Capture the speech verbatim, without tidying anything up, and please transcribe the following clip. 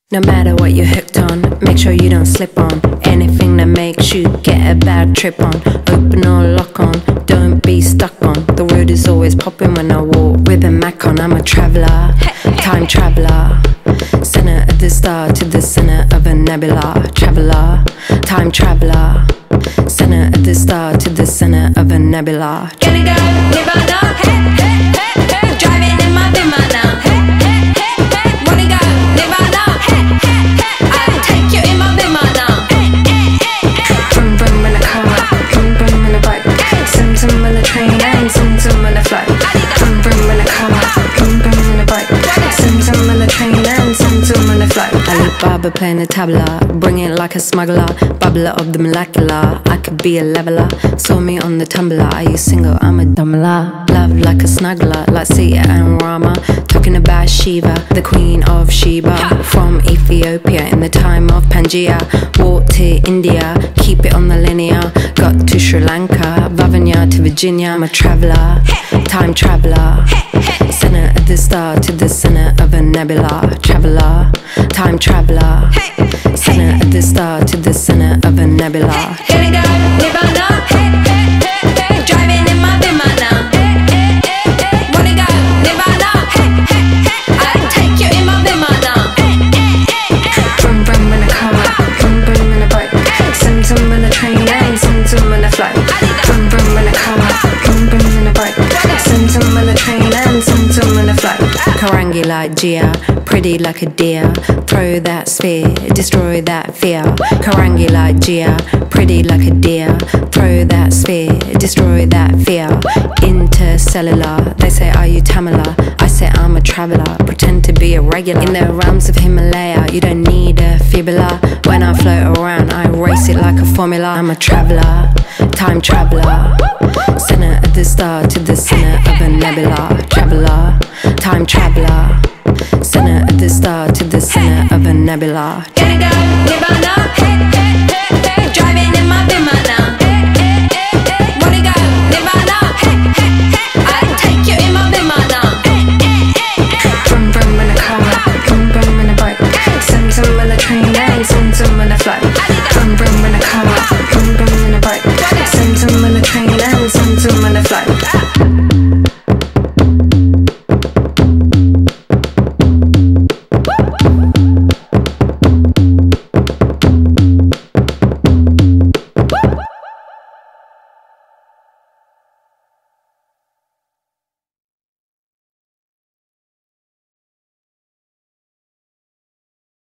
No matter what you're hooked on, make sure you don't slip on anything that makes you get a bad trip on. Open or lock on, don't be stuck on. The road is always popping when I walk with a Mac on. I'm a traveller, time traveller, center of the star to the center of a nebula. Traveller, time traveller, center of the star to the center of a nebula. Gonna go Nirvana, hey, hey, hey, hey. Driving in my Beamer now, hey, hey, hey, hey. Wanna go Nirvana, hey, hey, hey. I'll take you in my Beamer now, hey, hey, hey, hey. Vroom vroom in a car, vroom vroom in a bike, zoom zoom in a train and zoom zoom in a flight. Vroom vroom in a car, vroom vroom in a bike, zoom zoom in a train and zoom zoom in a flight. Alibaba playing the tabla, bring it like a smuggler, bubbler of the molecular. I could be a leveler, saw me on the tumbler. Are you single? I'm a dumbler. Love like a snuggler, like Sita and Rama. Talking about Shiva, the queen of Sheba. From Ethiopia in the time of Pangaea. Walked to India, keep it on the linear. Got to Sri Lanka, Vavanya to Virginia. I'm a traveller, time traveller, center of the star to the center of a nebula. Traveller, time traveller, center of the star to the center of a nebula. Gonna go Nirvana, hey, hey, hey, hey. Driving in my Beamer now, hey, hey, hey, hey. Wanna go Nirvana, hey, hey, hey. I'll take you in my Beamer now, hey, hey, hey, hey. Vroom vroom in a car, vroom vroom in a bike, zoom zoom in a train and zoom zoom in a flight. Vroom vroom in a car, vroom vroom in a bike, zoom zoom in a train and zoom zoom in a flight. Karangi like Gia, pretty like a deer. Throw that sphere, destroy that fear. Karangi like Gia, pretty like a deer. Throw that sphere, destroy that fear. Intercellular, they say are you Tamala? I say I'm a traveller, pretend to be a regular. In the realms of Himalaya, you don't need a fibula. When I float around, I race it like a formula. I'm a traveller, time traveller, center of the star to the center of a nebula. Traveller, time traveller, center of the star to the center of a nebula. Gonna go Nirvana, hey,